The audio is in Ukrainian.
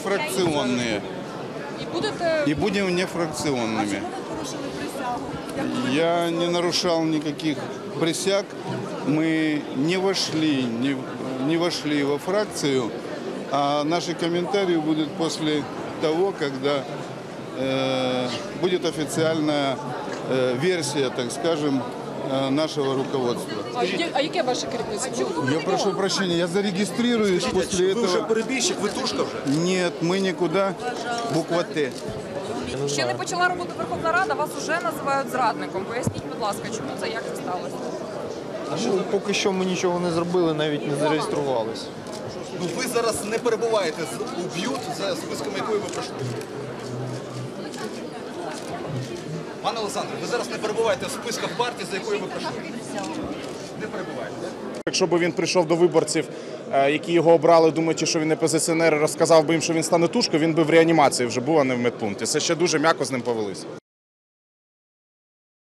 нефракционные. И будем нефракционными. Я не нарушал никаких присяг. Мы не вошли во фракцию, а наши комментарии будут после того, когда будет официальная версия, так скажем, нашего руководства. А яке ваше керівництво? Я прошу прощения, я зарегистрируюсь после Ви вже этого. перебіжчик, ви тушка вже? Нет, мы никуда. Буква Т. Ще не почала роботу Верховна Рада, вас уже називають зрадником. Поясніть, будь ласка, чому це, як це сталося? Ну, поки що ми нічого не зробили, навіть не зареєструвалися. Ну ви зараз не перебуваєте у б'ют за списком якої ви пройшли. Пане Олександре, ви зараз не перебуваєте в списках партії, за якою ви пройшли. Не перебуваєте. Якщо б він прийшов до виборців, які його обрали, думаючи, що він не опозиціонер, розказав би їм, що він стане тушкою, він би в реанімації вже був, а не в медпункті. Це ще дуже м'яко з ним повелися.